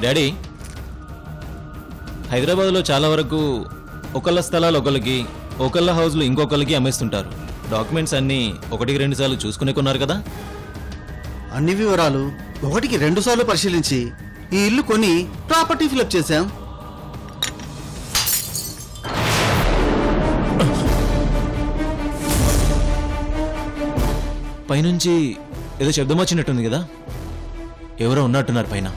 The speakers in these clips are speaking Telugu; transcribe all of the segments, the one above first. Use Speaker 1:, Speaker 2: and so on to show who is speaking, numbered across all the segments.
Speaker 1: డాడీ, హైదరాబాద్లో చాలా వరకు ఒకళ్ళ స్థలాలు ఒకళ్ళకి, ఒకళ్ళ హౌస్లు ఇంకొకళ్ళకి అమ్మేస్తుంటారు. డాక్యుమెంట్స్ అన్నీ 1-2 సార్లు చూసుకునే కొన్నారు కదా?
Speaker 2: అన్ని వివరాలు 1-2 సార్లు పరిశీలించి ఈ ఇల్లు కొని ప్రాపర్టీ ఫిలప్ చేశాం.
Speaker 1: పైనుంచి ఏదో శబ్దం వచ్చినట్టుంది కదా? ఎవరో ఉన్నట్టున్నారు పైన.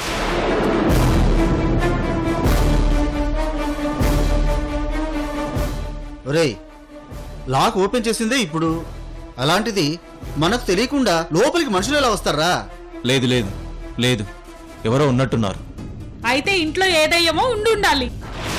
Speaker 2: ఒరేయ్, లాక్ ఓపెన్ చేసిందే ఇప్పుడు. అలాంటిది మనకు తెలియకుండా లోపలికి మనుషులు ఎలా వస్తారా?
Speaker 1: లేదు లేదు లేదు, ఎవరో ఉన్నట్టున్నారు.
Speaker 3: అయితే ఇంట్లో ఏదయ్యమో ఉండాలి.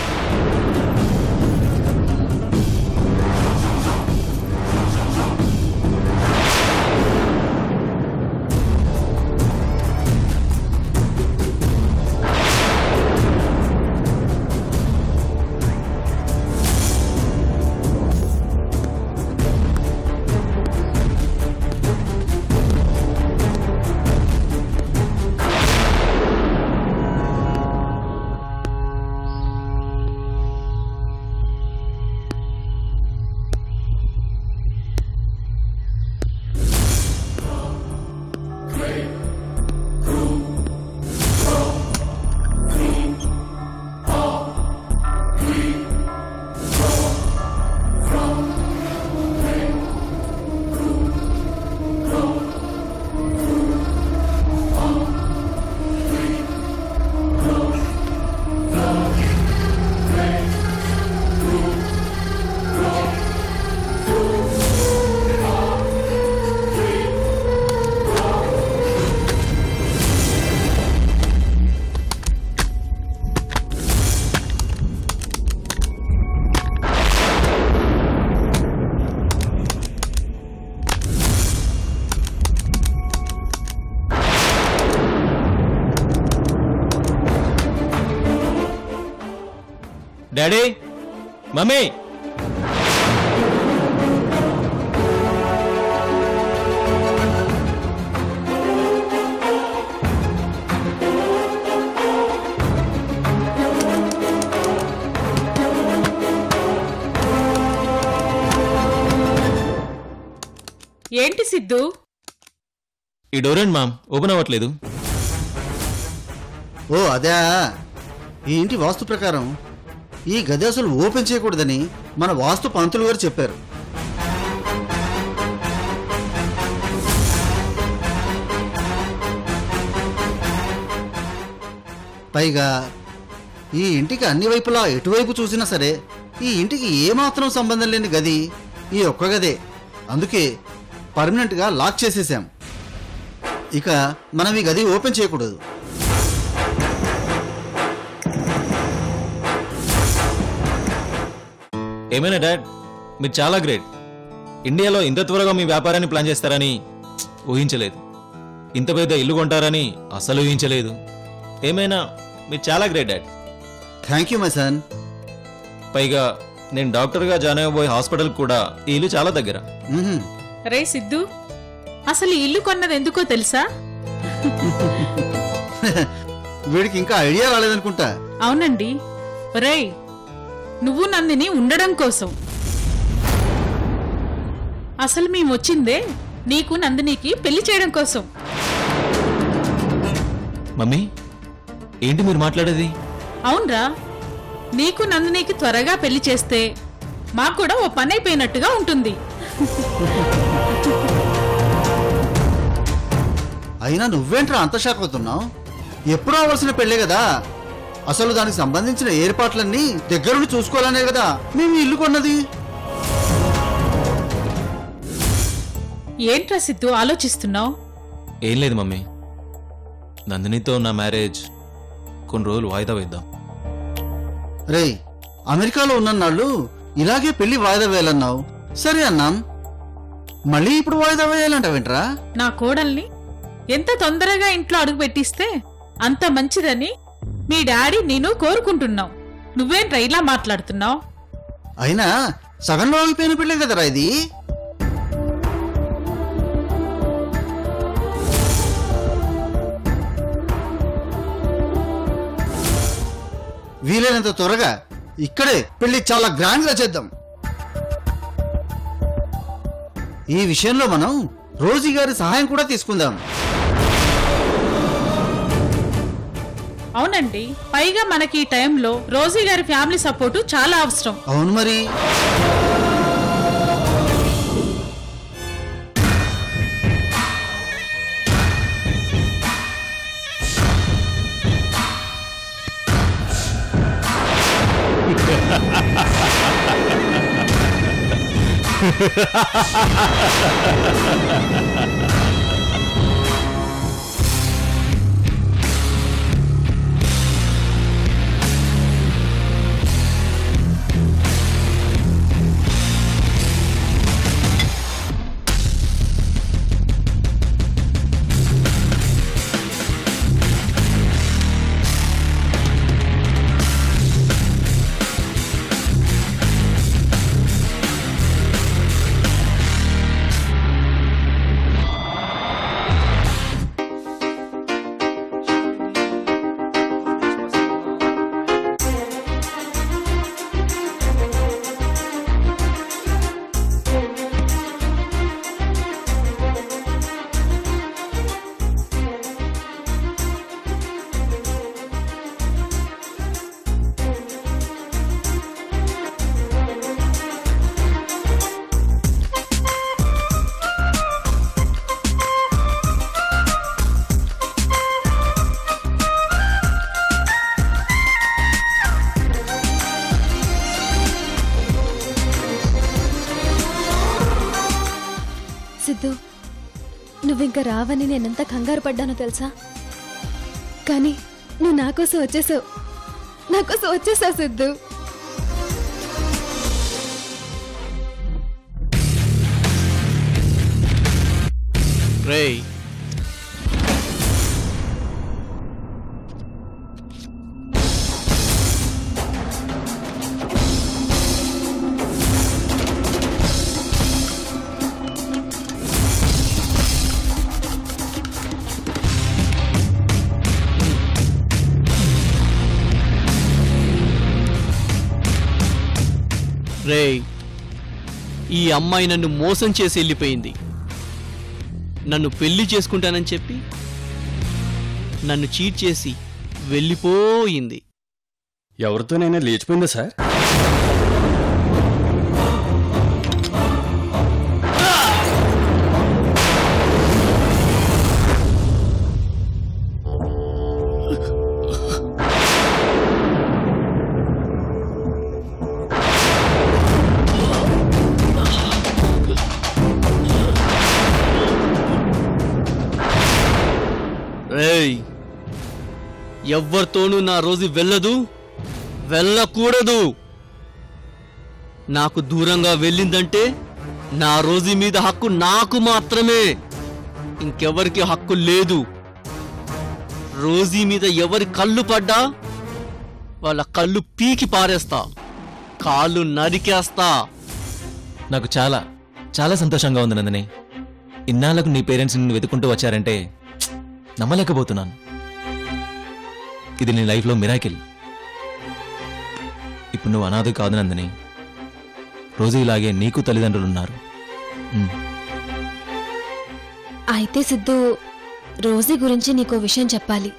Speaker 1: డాడీ, మమ్మీ,
Speaker 3: ఏంటి సిద్ధు?
Speaker 1: ఈ డోర్ ఏంటి మామ్ ఓపెన్ అవ్వట్లేదు?
Speaker 2: ఓ అదే, ఈ ఇంటి వాస్తు ప్రకారం ఈ గది అసలు ఓపెన్ చేయకూడదని మన వాస్తు పంతులు గారు చెప్పారు. పైగా ఈ ఇంటికి అన్ని వైపులా ఎటువైపు చూసినా సరే ఈ ఇంటికి ఏమాత్రం సంబంధం లేని గది ఈ ఒక్క గదే. అందుకే పర్మనెంట్గా లాక్ చేసేసాం. ఇక మనం ఈ గది ఓపెన్ చేయకూడదు.
Speaker 1: ఏమైనా డాడ్, మీరు చాలా గ్రేట్. ఇండియాలో ఇంత త్వరగా మీ వ్యాపారాన్ని ప్లాన్ చేస్తారని ఊహించలేదు. ఇంత పెద్ద ఇల్లు కొంటారని అసలు ఊహించలేదు. ఏమైనా మీరు చాలా great dad.
Speaker 2: Thank you my son.
Speaker 1: పైగా నేను డాక్టర్గా జాయిన్ అయ్యబోయే హాస్పిటల్ కూడా ఈ ఇల్లు చాలా దగ్గర.
Speaker 3: రే సిద్ధు, అసలు ఈ ఇల్లు కొన్నది ఎందుకో తెలుసా?
Speaker 2: వీడికి ఇంకా ఐడియా రాలేదనుకుంటా.
Speaker 3: అవునండి. రేయ్, నువ్వు నందిని ఉండడం కోసం. అసలు మేము వచ్చిందే నీకు నందినికి పెళ్లి చేయడం కోసం.
Speaker 1: మమ్మీ, ఏంటి మీరు మాట్లాడేది?
Speaker 3: అవునరా, నీకు నందినికి త్వరగా పెళ్లి చేస్తే మాకు కూడా ఓ పని అయిపోయినట్టుగా ఉంటుంది.
Speaker 2: అయినా నువ్వేంట్రా అంత షాక్ అవుతున్నావు? ఎప్పుడు అవ్వాల్సిన పెళ్ళే కదా. అసలు దానికి సంబంధించిన ఏర్పాట్లన్నీ దగ్గరుండి చూసుకోవాలనే కదా మేము ఇల్లు కొన్నది.
Speaker 3: ఏంట్రా సిద్ధు ఆలోచిస్తున్నావు?
Speaker 1: ఏం లేదు మమ్మీ, నందినితో నా మ్యారేజ్ కొన్ని రోజులు వాయిదా వేద్దాం.
Speaker 2: రేయ్, అమెరికాలో ఉన్నన్నాళ్ళు ఇలాగే పెళ్లి వాయిదా వేయాలన్నావు. సరే అన్నాం. మళ్ళీ ఇప్పుడు వాయిదా వేయాలంటావేంట్రా?
Speaker 3: నా కోడల్ని ఎంత తొందరగా ఇంట్లో అడుగు పెట్టిస్తే అంత మంచిదని మీ డాడీ నేను కోరుకుంటున్నావు. నువ్వేంట్రా ఇలా మాట్లాడుతున్నావు?
Speaker 2: అయినా సగంలో ఆగిపోయిన పెళ్ళే కదరా ఇది. వీలైనంత త్వరగా ఇక్కడే పెళ్లి చాలా గ్రాండ్గా చేద్దాం. ఈ విషయంలో మనం రోజీ గారి సహాయం కూడా తీసుకుందాం.
Speaker 3: అవునండి, పైగా మనకి ఈ టైంలో రోజీ గారి ఫ్యామిలీ సపోర్టు చాలా అవసరం.
Speaker 2: అవును మరి.
Speaker 4: సిద్ధు, నువ్వింక రావని నేనెంత కంగారు పడ్డానో తెలుసా? కానీ నువ్వు నా కోసం వచ్చేసావు సిద్ధు.
Speaker 5: రేయ్, రేయ్, ఈ అమ్మాయి నన్ను మోసం చేసి వెళ్ళిపోయింది. నన్ను పెళ్లి చేసుకుంటానని చెప్పి నన్ను చీట్ చేసి వెళ్ళిపోయింది.
Speaker 6: ఎవరితోనైనా లేచిపోయిందా సార్?
Speaker 5: రేయ్, ఎవ్వరితోనూ నా రోజు వెళ్ళకూడదు. నాకు దూరంగా వెళ్ళిందంటే నా రోజు మీద హక్కు నాకు మాత్రమే, ఇంకెవరికి హక్కు లేదు. రోజీ మీద ఎవరి కళ్ళు పడ్డా వాళ్ళ కళ్ళు పీకి పారేస్తా, కాళ్ళు నరికేస్తా.
Speaker 1: నాకు చాలా చాలా సంతోషంగా ఉంది నందిని. ఇన్నాళ్లకు నీ పేరెంట్స్ నిన్ను వెతుకుంటూ వచ్చారంటే నమ్మలేకపోతున్నాను. ఇది నీ లైఫ్లో మిరాకిల్. ఇప్పుడు నువ్వు అనాథ కాదు నందిని. రోజు ఇలాగే నీకు తల్లిదండ్రులున్నారు.
Speaker 4: అయితే సిద్ధు, రోజీ గురించి నీకో విషయం చెప్పాలి.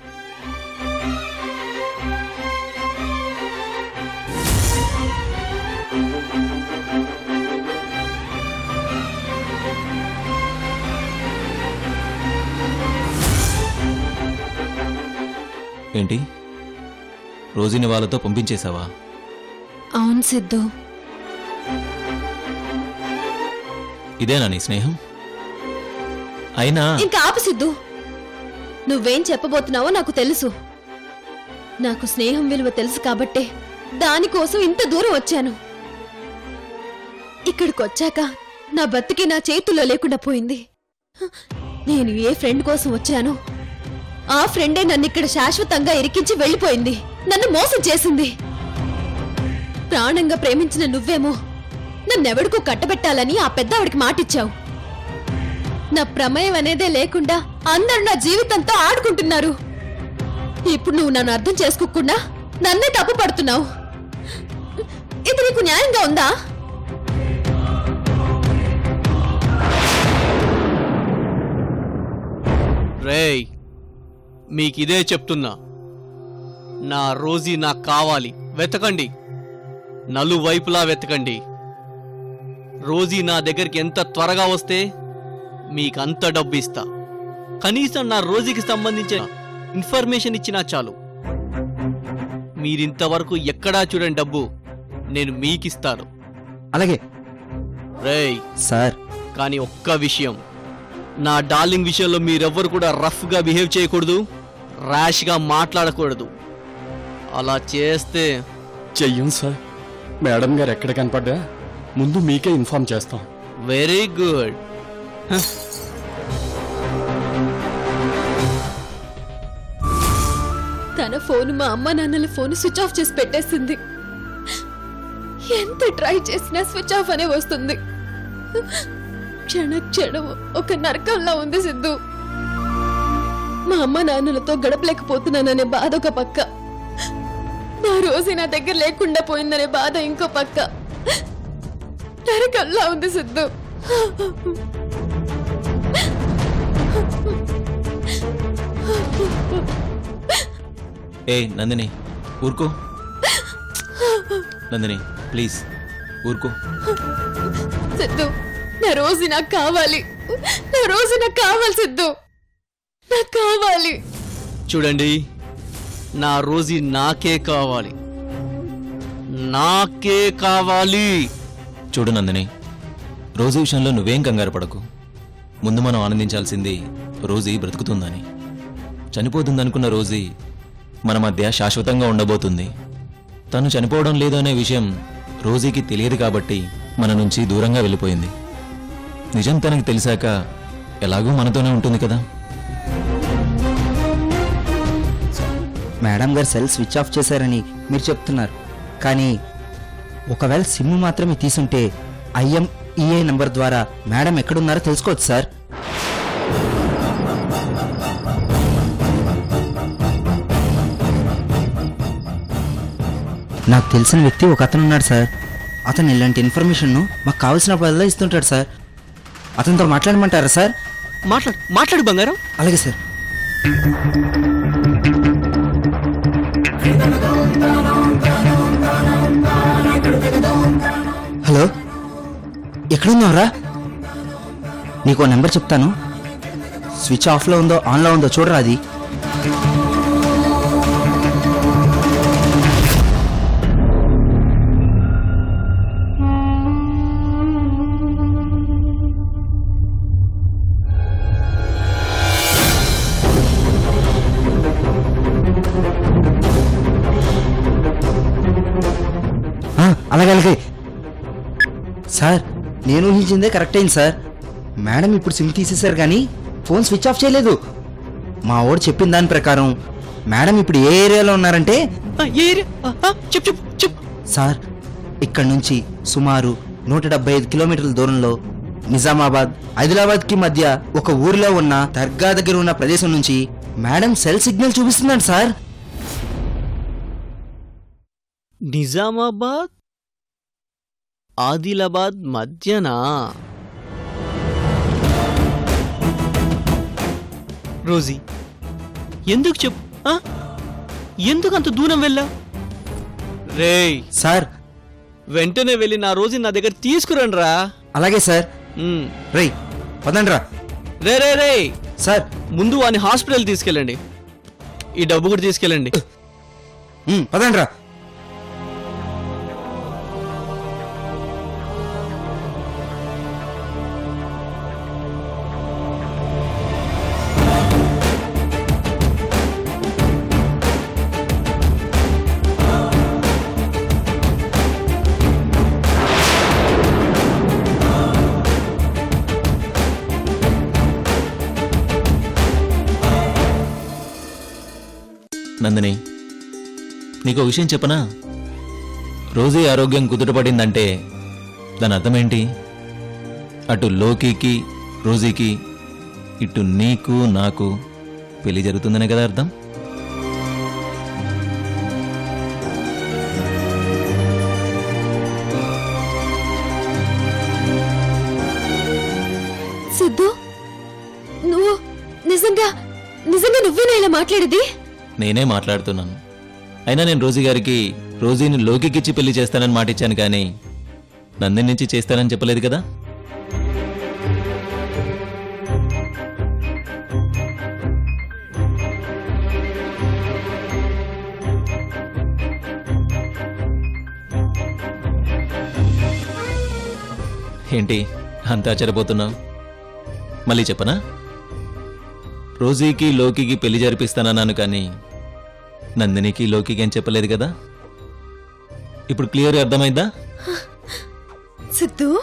Speaker 1: ఏంటి, రోజుని వాళ్ళతో పంపించేశావా?
Speaker 4: అవును సిద్ధు.
Speaker 1: ఇదేనా నీ స్నేహం? అయినా
Speaker 4: ఇంకా ఆపు సిద్ధు. నువ్వేం చెప్పబోతున్నావో నాకు తెలుసు. నాకు స్నేహం విలువ తెలుసు కాబట్టే దానికోసం ఇంత దూరం వచ్చాను. ఇక్కడికొచ్చాక నా బతికి నా చేతుల్లో లేకుండా పోయింది. నేను ఏ ఫ్రెండ్ కోసం వచ్చానో ఆ ఫ్రెండే నన్ను ఇక్కడ శాశ్వతంగా ఇరికించి వెళ్ళిపోయింది. నన్ను మోసం చేసింది. ప్రాణంగా ప్రేమించిన నువ్వేమో నన్నెవడికో కట్టబెట్టాలని ఆ పెద్దవాడికి మాటిచ్చావు. నా ప్రమేయం అనేదే లేకుండా అందరూ నా జీవితంతో ఆడుకుంటున్నారు. ఇప్పుడు నువ్వు నన్ను అర్థం చేసుకోకుండా నన్నే తప్పు పడుతున్నావు. ఇది నీకు న్యాయంగా ఉందా?
Speaker 5: రేయ్, మీకిదే చెప్తున్నా, నా రోజీ నాకు కావాలి. వెతకండి, నలువైపులా వెతకండి. రోజీ నా దగ్గరికి ఎంత త్వరగా వస్తే మీకంత డబ్బు ఇస్తా. కనీసం నా రోజీకి సంబంధించిన ఇన్ఫర్మేషన్ ఇచ్చినా చాలు. మీరింతవరకు ఎక్కడా చూడని డబ్బు నేను మీకిస్తాను.
Speaker 7: అలాగే
Speaker 5: రేయ్
Speaker 7: సార్.
Speaker 5: కానీ ఒక్క విషయం, నా డార్లింగ్ విషయంలో మీరెవ్వరు కూడా రఫ్గా బిహేవ్ చేయకూడదు, ర్యాష్గా మాట్లాడకూడదు. అలా చేస్తే
Speaker 6: చెయ్యం సార్. మేడం గారు ఎక్కడ కనపడ్డా ముందు మీకే ఇన్ఫార్మ్ చేస్తాం.
Speaker 5: Very good.
Speaker 4: తన ఫోన్ మా అమ్మ నాన్నల ఫోన్ స్విచ్ ఆఫ్ చేసి పెట్టేసింది. ఎంత ట్రై చేసినా స్విచ్ ఆఫ్ అనే వస్తుంది. క్షణ క్షణం ఒక నరకంలా ఉంది సిద్ధు. మా అమ్మ నాన్నలతో గడపలేకపోతున్నాననే బాధ ఒక పక్క, నా రోజు నా దగ్గర లేకుండా పోయిందనే బాధ ఇంకో పక్క. నరకంలా ఉంది సిద్ధు.
Speaker 1: ఏ నందిని, ఊరుకో. నందిని ప్లీజ్ ఊరుకో.
Speaker 4: సిద్ధు, నా రోజు నాకు కావాలి. నా రోజు నాకు కావాలి సిద్ధు, నాకు కావాలి.
Speaker 5: చూడండి, నా రోజీ నాకే కావాలి, నాకే కావాలి.
Speaker 1: చూడు నందిని, రోజీ విషయంలో నువ్వేం కంగారు పడకు. ముందు మనం ఆనందించాల్సింది రోజీ బ్రతుకుతుందని. చనిపోతుందనుకున్న రోజీ మన మధ్య శాశ్వతంగా ఉండబోతుంది. తను చనిపోవడం లేదు అనే విషయం రోజీకి తెలియదు కాబట్టి మన నుంచి దూరంగా వెళ్ళిపోయింది. నిజం తనకి తెలిసాక ఎలాగూ మనతోనే ఉంటుంది కదా.
Speaker 7: మేడం గారు సెల్ స్విచ్ ఆఫ్ చేశారని మీరు చెప్తున్నారు, కానీ ఒకవేళ సిమ్ మాత్రమే తీసుంటే IMEI నంబర్ ద్వారా మేడం ఎక్కడున్నారో తెలుసుకోవచ్చు సార్. నాకు తెలిసిన వ్యక్తి ఒక అతను ఉన్నాడు సార్. అతను ఇలాంటి ఇన్ఫర్మేషన్ను మాకు కావాల్సిన పనిలో ఇస్తుంటాడు సార్. అతనితో మాట్లాడమంటారా సార్?
Speaker 5: మాట్లాడు బంగారం.
Speaker 7: అలాగే సార్. హలో, ఎక్కడున్నావురా? నీకు నెంబర్ చెప్తాను, స్విచ్ ఆఫ్లో ఉందో ఆన్లో ఉందో చూడరా. అది అలాగే సార్. నేను ఊహించిందే కరెక్ట్ అయింది సార్. మేడం ఇప్పుడు సిమ్ తీసేశారు కానీ ఫోన్ స్విచ్ ఆఫ్ చేయలేదు. మా ఓడు చెప్పిన దాని ప్రకారం మేడం ఇప్పుడు ఏ ఏరియాలో ఉన్నారంటే సార్, ఇక్కడ నుంచి సుమారు 175 కిలోమీటర్ల దూరంలో నిజామాబాద్ ఆదిలాబాద్కి మధ్య ఒక ఊరిలో ఉన్న దర్గా దగ్గర ఉన్న ప్రదేశం నుంచి మేడం సెల్ సిగ్నల్ చూపిస్తున్నాడు సార్.
Speaker 5: నిజామాబాద్ ఆదిలాబాద్ మధ్యనా? రోజీ, ఎందుకు చెప్పు, ఎందుకు అంత దూరం వెళ్ళా? రేయ్
Speaker 7: సార్,
Speaker 5: వెంటనే వెళ్ళి నా రోజీ నా దగ్గర తీసుకురండి రా.
Speaker 7: అలాగే సార్. రేయ్ పదండి రా.
Speaker 5: రే రే రే
Speaker 7: సార్,
Speaker 5: ముందు వాని హాస్పిటల్ తీసుకెళ్ళండి, ఈ డబ్బు కూడా తీసుకెళ్ళండి.
Speaker 7: పదండి రా.
Speaker 1: నందిని, నీకు విషయం చెప్పనా? రోజీ ఆరోగ్యం కుదుటపడిందంటే దాని అర్థమేంటి? అటు లోకీకి రోజీకి, ఇటు నీకు నాకు పెళ్లి జరుగుతుందనే కదా అర్థం.
Speaker 4: మాట్లాడేది?
Speaker 1: నేనే మాట్లాడుతున్నాను. అయినా నేను రోజీ గారికి రోజీని లోకికిచ్చి పెళ్లి చేస్తానని మాటిచ్చాను, కానీ నందిని నుంచి చేస్తానని చెప్పలేదు కదా. ఏంటి అంత ఆశ్చర్యపోతున్నావు? మళ్ళీ చెప్పనా? రోజీకి లోకికి పెళ్లి జరిపిస్తానన్నాను, కానీ నందినికి లోకికి ఏం చెప్పలేదు కదా. ఇప్పుడు క్లియర్గా అర్థమైందా?
Speaker 4: సిద్ధు,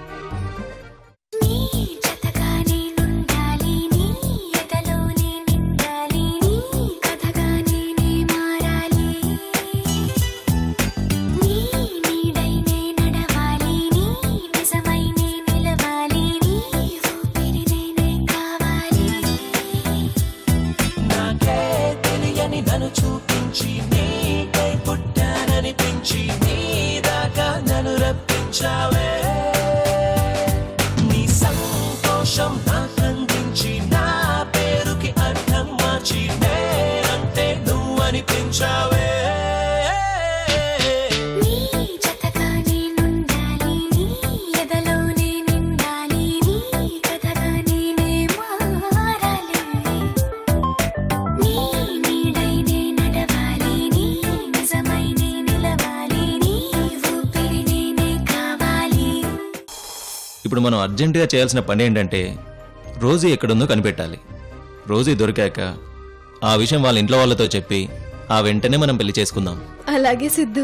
Speaker 1: ఇప్పుడు మనం అర్జెంటుగా చేయాల్సిన పని ఏంటంటే రోజీ ఎక్కడుందో కనిపెట్టాలి. రోజీ దొరికాక ఆ విషయం వాళ్ళ ఇంట్లో వాళ్ళతో చెప్పి ఆ వెంటనే మనం పెళ్లి చేసుకుందాం.
Speaker 4: అలాగే సిద్ధు.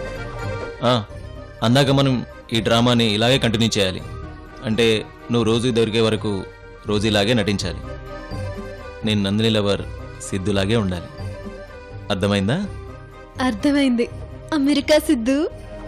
Speaker 1: అందాక మనం ఈ డ్రామాని ఇలాగే కంటిన్యూ చేయాలి. అంటే నువ్వు రోజీ దొరికే వరకు రోజీలాగే నటించాలి. నేను నందిని లవర్ సిద్ధులాగే ఉండాలి. అర్థమైందా?
Speaker 4: అర్థమైంది అమెరికా సిద్ధు.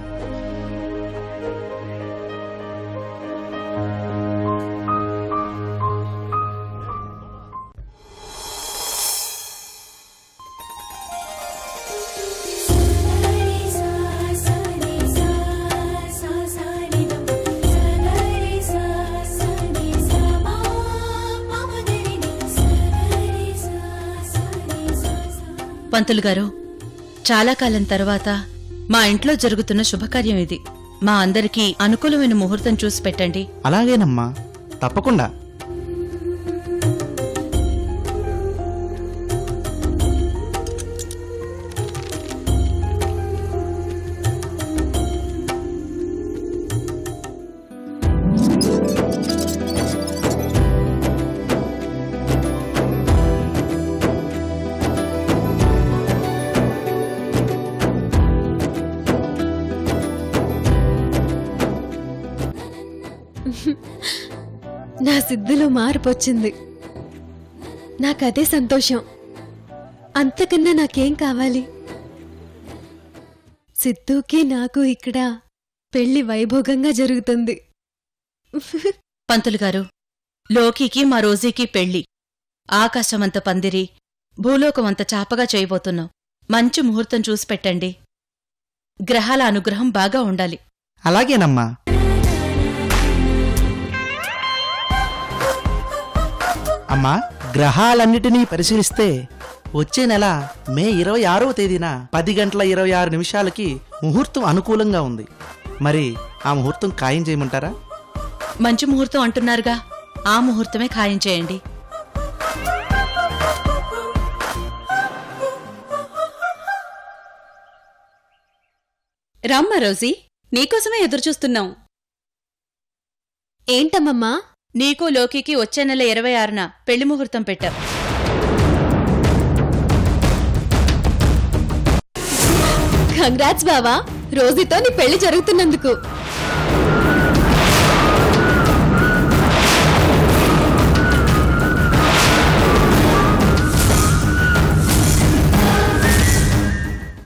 Speaker 8: పంతులు గారు, చాలా కాలం తర్వాత మా ఇంట్లో జరుగుతున్న శుభకార్యం ఇది. మా అందరికీ అనుకూలమైన ముహూర్తం చూసి పెట్టండి.
Speaker 7: అలాగేనమ్మా, తప్పకుండా.
Speaker 4: నా సిద్ధులో మార్పు వచ్చింది. నాకదే సంతోషం. అంతకన్నా నాకేం కావాలి? సిద్ధుకి నాకు ఇక్కడ పెళ్లి వైభోగంగా జరుగుతుంది.
Speaker 8: పంతులు గారు, లోకికి మా రోజీకి పెళ్లి ఆకాశమంత పందిరి, భూలోకమంత చాపగా చేయబోతున్నాం. మంచి ముహూర్తం చూసి పెట్టండి. గ్రహాల అనుగ్రహం బాగా ఉండాలి.
Speaker 7: అలాగేనమ్మా. అమ్మా, గ్రహాలన్నిటినీ పరిశీలిస్తే వచ్చే నెల మే 26వ తేదీన 10 గంటల 26 నిమిషాలకి ముహూర్తం అనుకూలంగా ఉంది. మరి ఆ ముహూర్తం ఖాయం చేయమంటారా?
Speaker 8: మంచి ముహూర్తం అంటున్నారుగా, ఆ ముహూర్తమే ఖాయం చేయండి.
Speaker 9: రామ్మా రోజీ, నీకోసమే ఎదురుచూస్తున్నాం.
Speaker 4: ఏంటమ్మమ్మా?
Speaker 8: నీకు లోకికి వచ్చే నెల 26న పెళ్లి ముహూర్తం పెట్టాం.
Speaker 4: కంగ్రాట్స్ బావా, రోజీతో నీ పెళ్లి జరుగుతున్నందుకు.